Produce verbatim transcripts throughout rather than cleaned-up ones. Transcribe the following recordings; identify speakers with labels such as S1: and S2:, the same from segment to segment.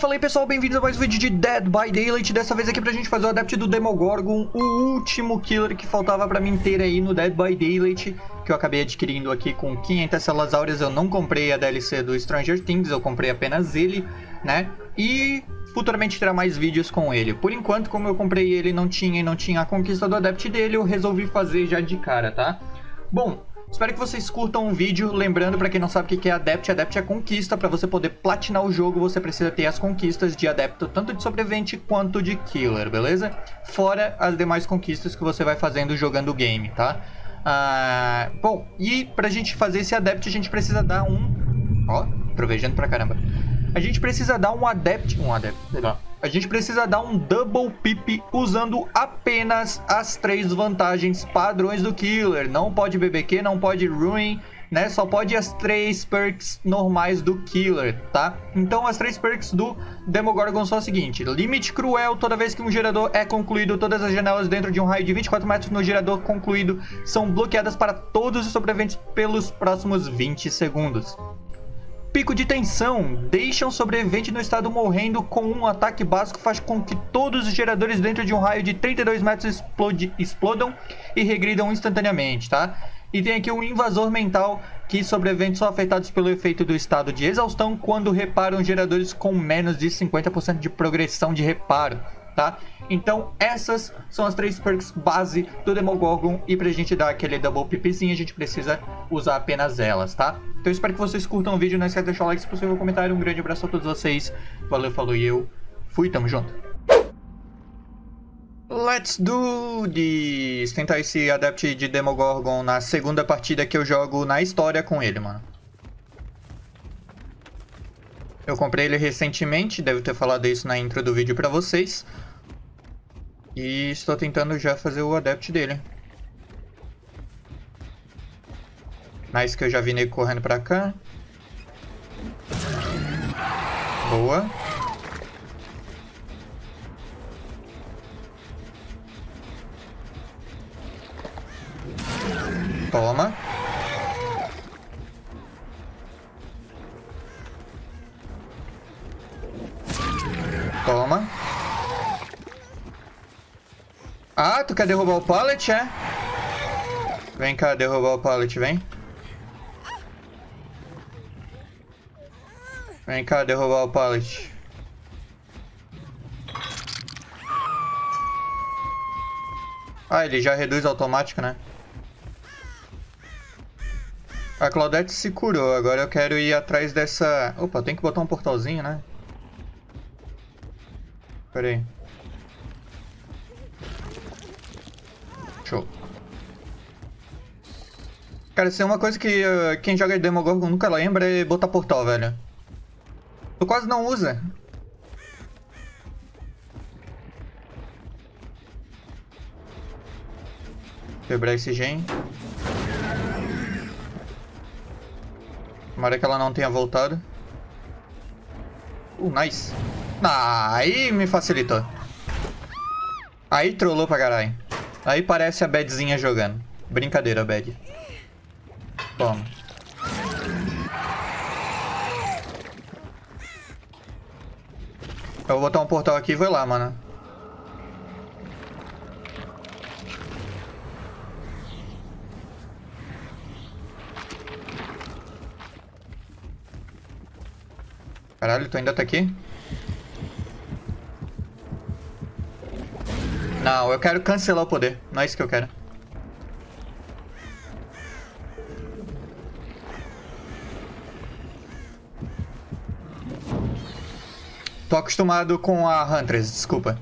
S1: Fala aí pessoal, bem-vindos a mais um vídeo de Dead by Daylight. Dessa vez aqui pra gente fazer o Adept do Demogorgon, o último killer que faltava pra mim ter aí no Dead by Daylight, que eu acabei adquirindo aqui com quinhentas células áureas. Eu não comprei a D L C do Stranger Things, eu comprei apenas ele, né? E futuramente terá mais vídeos com ele. Por enquanto, como eu comprei ele não tinha e não tinha a conquista do Adept dele, eu resolvi fazer já de cara, tá? Bom, espero que vocês curtam o vídeo. Lembrando, pra quem não sabe o que é Adept, Adept é conquista. Pra você poder platinar o jogo, você precisa ter as conquistas de Adepto, tanto de sobrevivente quanto de killer, beleza? Fora as demais conquistas que você vai fazendo jogando o game, tá? Ah, bom, e pra gente fazer esse Adept, a gente precisa dar um... Ó, trovejando pra caramba. A gente precisa dar um Adept... Um Adept, legal. A gente precisa dar um Double Pip usando apenas as três vantagens padrões do Killer. Não pode B B Q, não pode Ruin, né? Só pode as três perks normais do Killer, tá? Então as três perks do Demogorgon são o seguinte: Limite Cruel, toda vez que um gerador é concluído, todas as janelas dentro de um raio de vinte e quatro metros no gerador concluído são bloqueadas para todos os sobreviventes pelos próximos vinte segundos. Pico de tensão, deixa um sobrevivente no estado morrendo com um ataque básico, faz com que todos os geradores dentro de um raio de trinta e dois metros explode, explodam e regridam instantaneamente, tá? E tem aqui um invasor mental, que sobreviventes são afetados pelo efeito do estado de exaustão quando reparam geradores com menos de cinquenta por cento de progressão de reparo, tá? Então essas são as três perks base do Demogorgon, e pra gente dar aquele double pipizinho a gente precisa usar apenas elas, tá? Então eu espero que vocês curtam o vídeo, não esquece de deixar o like, se possível, um comentário. Um grande abraço a todos vocês, valeu, falou e eu fui, tamo junto. Let's do this! Tentar esse Adept de Demogorgon na segunda partida que eu jogo na história com ele, mano. Eu comprei ele recentemente, devo ter falado isso na intro do vídeo pra vocês. E estou tentando já fazer o Adept dele. Nice que eu já vi nego correndo pra cá. Boa. Toma. Toma. Ah, tu quer derrubar o pallet, é? Vem cá derrubar o pallet, vem. Vem cá derrubar o pallet. Ah, ele já reduz automático, né? A Claudette se curou, agora eu quero ir atrás dessa... Opa, tem que botar um portalzinho, né? Pera aí. Show. Cara, isso é uma coisa que uh, quem joga de Demogorgon nunca lembra, é botar portal, velho. Tu quase não usa. Quebrar esse gen. Tomara que ela não tenha voltado. Uh, nice. Ah, aí me facilitou. Aí trollou pra caralho. Aí parece a Badzinha jogando. Brincadeira, Bad. Toma. Eu vou botar um portal aqui e vou lá, mano. Caralho, tu ainda tá aqui? Não, eu quero cancelar o poder. Não é isso que eu quero. Tô acostumado com a Huntress, desculpa.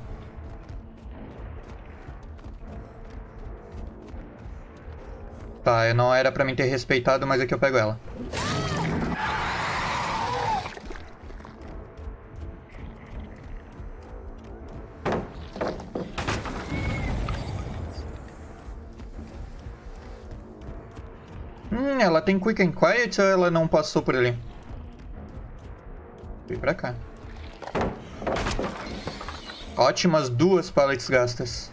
S1: Tá, eu não era pra mim ter respeitado, mas aqui eu pego ela. Hum, ela tem Quick and Quiet ou ela não passou por ali? Vem pra cá. Ótimas duas pallets gastas.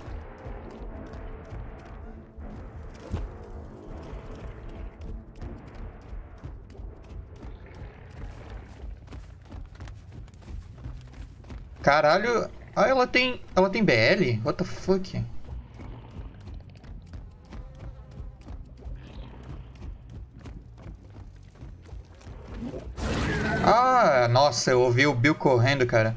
S1: Caralho. Ah, ela tem... Ela tem B L? What the fuck? Ah, nossa, eu ouvi o Bill correndo, cara.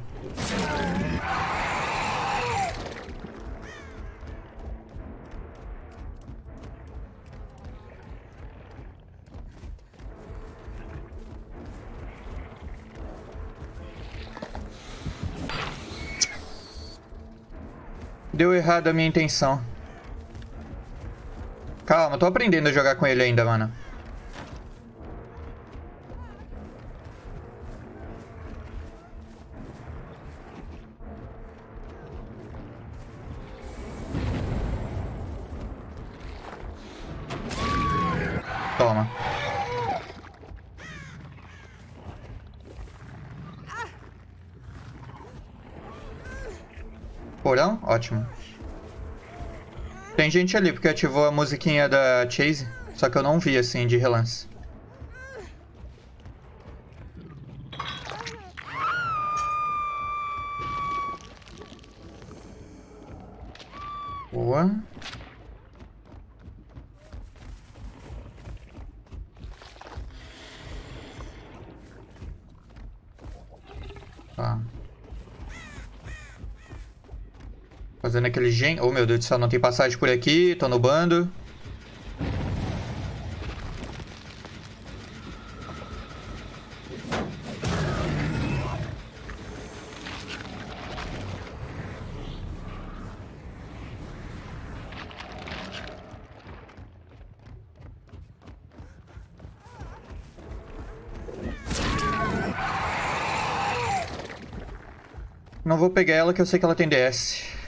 S1: Deu errado a minha intenção. Calma, tô aprendendo a jogar com ele ainda, mano. Toma. Porão? Ótimo. Tem gente ali, porque ativou a musiquinha da Chase. Só que eu não vi, assim, de relance. Boa. Tá. Fazendo aquele gen... Oh, meu Deus do céu, não tem passagem por aqui. Tô no bando. Não vou pegar ela, que eu sei que ela tem D S.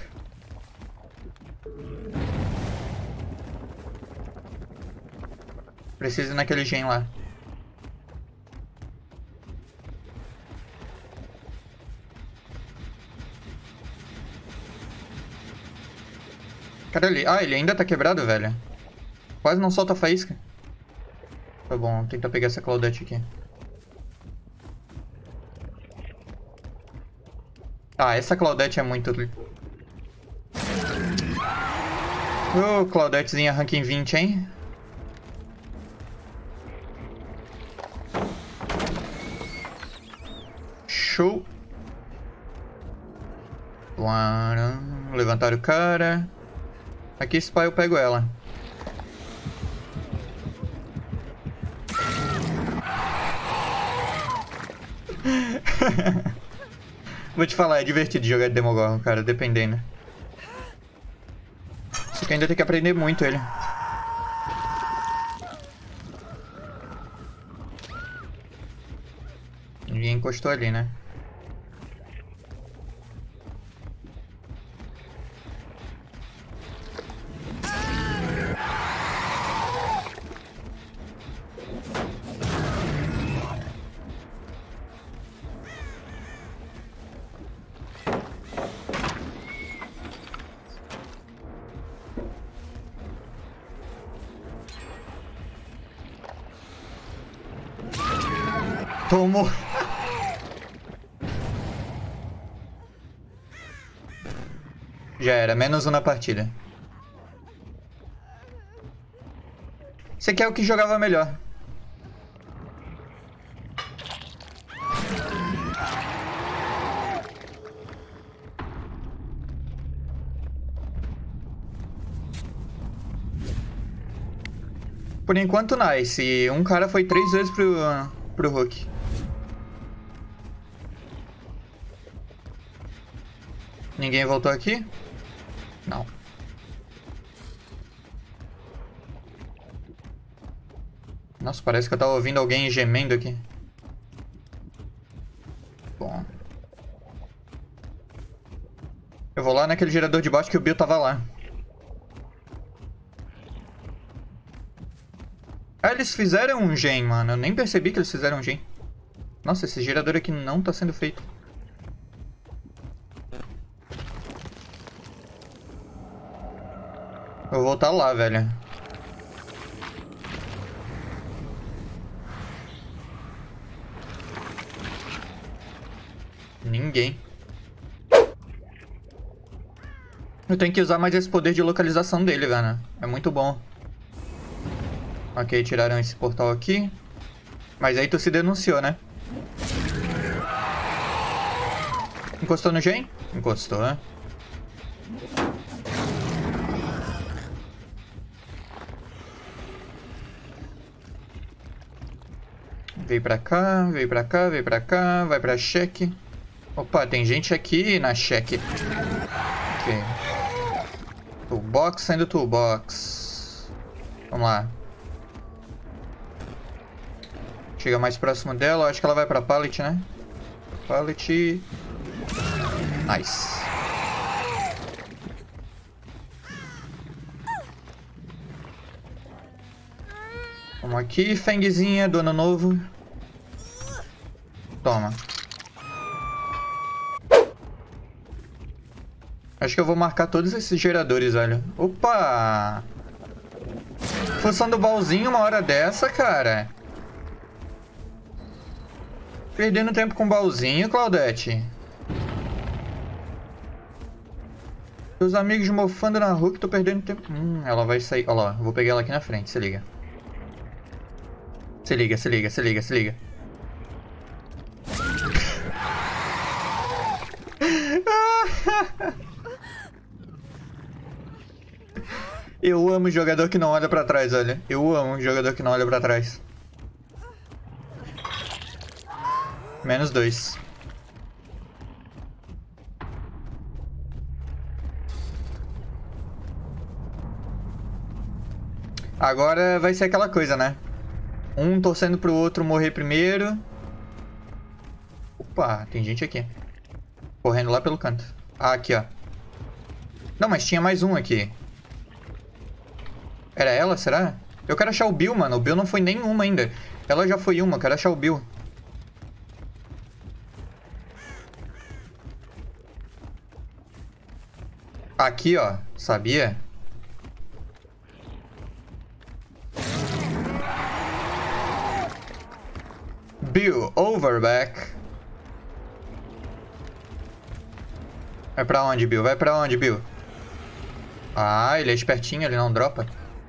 S1: Preciso ir naquele gen lá. Cadê ele? Ah, ele ainda tá quebrado, velho. Quase não solta a faísca. Tá bom, vou tentar pegar essa Claudette aqui. Ah, essa Claudette é muito... Ô, oh, Claudettezinha ranking vinte, hein? Show. Levantaram o cara. Aqui, esse pai, eu pego ela. Vou te falar, é divertido jogar de Demogorgon, cara, dependendo. Só que ainda tem que aprender muito ele. Ninguém encostou ali, né? Tomou. Já era, menos um na partida. Você quer o que jogava melhor. Por enquanto, nice. Um cara foi três vezes pro, pro Hulk. Ninguém voltou aqui? Não. Nossa, parece que eu tava ouvindo alguém gemendo aqui. Bom. Eu vou lá naquele gerador de baixo que o Bill tava lá. Ah, eles fizeram um gen, mano. Eu nem percebi que eles fizeram um gen. Nossa, esse gerador aqui não tá sendo feito. Eu vou voltar lá, velho. Ninguém. Eu tenho que usar mais esse poder de localização dele, velho. É muito bom. Ok, tiraram esse portal aqui. Mas aí tu se denunciou, né? Encostou no Gen? Encostou, né? Veio pra cá, veio pra cá, veio pra cá, vai pra cheque. Opa, tem gente aqui na cheque. Ok. Toolbox saindo toolbox. Vamos lá. Chega mais próximo dela, acho que ela vai pra pallet, né? Pallet. Nice. Vamos aqui, Fengzinha, do ano novo. Toma. Acho que eu vou marcar todos esses geradores, velho. Opa! Função do baúzinho uma hora dessa, cara. Perdendo tempo com o baúzinho, Claudete. Seus amigos mofando na rua que tô perdendo tempo. Hum, ela vai sair. Olha lá, vou pegar ela aqui na frente, se liga. Se liga, se liga, se liga, se liga. Eu amo jogador que não olha pra trás, olha. Eu amo jogador que não olha pra trás. Menos dois. Agora vai ser aquela coisa, né? Um torcendo pro outro morrer primeiro. Opa, tem gente aqui. Correndo lá pelo canto. Ah, aqui, ó. Não, mas tinha mais um aqui. Era ela, será? Eu quero achar o Bill, mano. O Bill não foi nenhuma ainda. Ela já foi uma, eu quero achar o Bill. Aqui, ó. Sabia? Bill, overback. Vai pra onde, Bill? Vai pra onde, Bill? Ah, ele é espertinho, ele não dropa.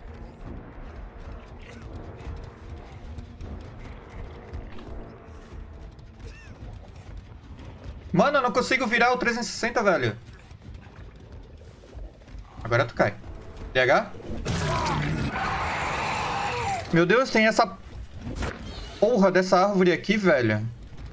S1: Mano, eu não consigo virar o trezentos e sessenta, velho. Agora tu cai. D H? Meu Deus, tem essa porra dessa árvore aqui, velho.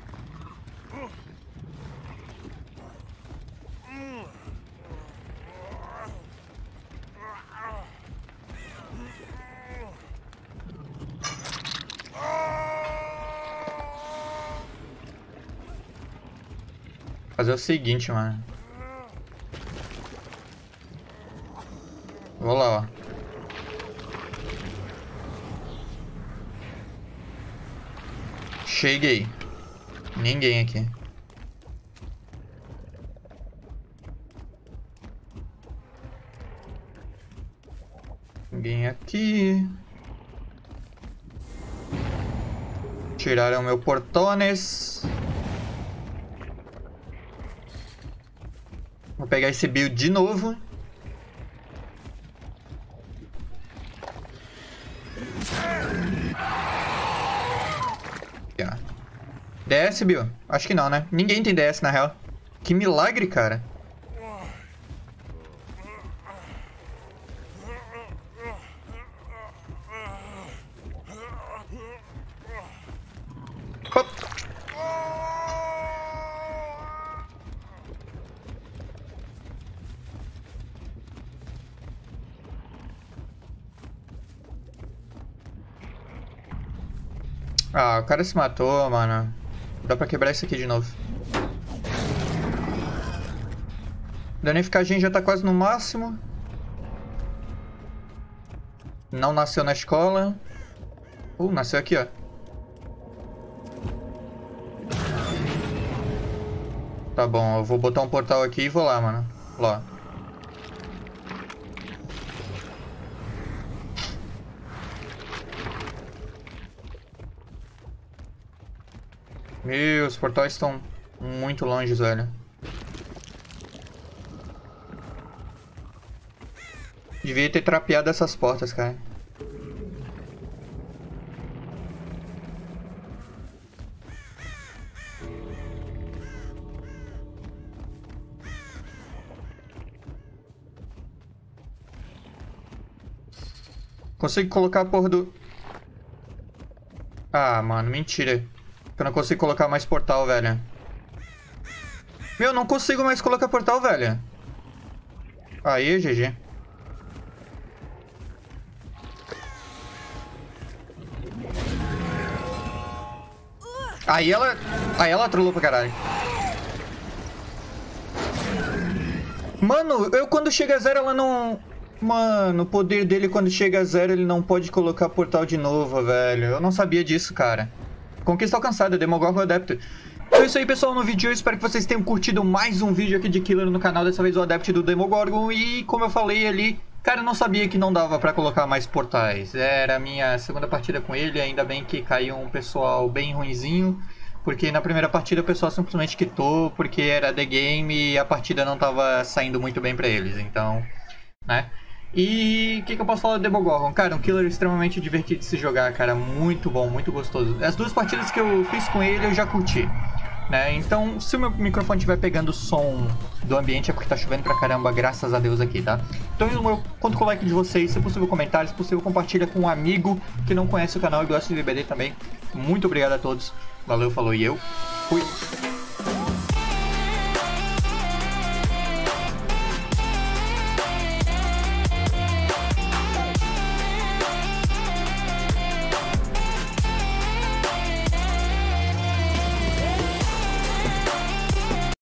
S1: Fazer o seguinte, mano. Vou lá, ó. Cheguei. Ninguém aqui. Ninguém aqui. Tiraram meu portones. Vou pegar esse build de novo. D S, Bill? Acho que não, né? Ninguém tem D S, na real. Que milagre, cara. Hop. Ah, o cara se matou, mano. Dá pra quebrar isso aqui de novo. Danificagem já tá quase no máximo. Não nasceu na escola. Uh, nasceu aqui, ó. Tá bom, eu vou botar um portal aqui e vou lá, mano. Lá. Meu, os portais estão muito longe, velho. Devia ter trapeado essas portas, cara. Consigo colocar a porra do... Ah, mano, mentira. Eu não consigo colocar mais portal, velho. Meu, não consigo mais colocar portal, velho. Aí, G G. Aí ela... Aí ela trollou pra caralho. Mano, eu quando chega a zero ela não... Mano, o poder dele quando chega a zero ele não pode colocar portal de novo, velho. Eu não sabia disso, cara. Conquista alcançada, Demogorgon Adepto. Então é isso aí, pessoal, no vídeo. Eu espero que vocês tenham curtido mais um vídeo aqui de Killer no canal. Dessa vez o Adepto do Demogorgon. E como eu falei ali, cara, eu não sabia que não dava pra colocar mais portais. Era a minha segunda partida com ele. Ainda bem que caiu um pessoal bem ruinzinho. Porque na primeira partida o pessoal simplesmente quitou. Porque era The Game e a partida não tava saindo muito bem pra eles. Então, né? E o que, que eu posso falar do Demogorgon? Cara, um killer extremamente divertido de se jogar, cara. Muito bom, muito gostoso. As duas partidas que eu fiz com ele eu já curti, né? Então, se o meu microfone estiver pegando o som do ambiente é porque tá chovendo pra caramba, graças a Deus aqui, tá? Então eu conto com o like de vocês, se possível comentários, se possível compartilha com um amigo que não conhece o canal e gosta de B B D também. Muito obrigado a todos. Valeu, falou e eu fui!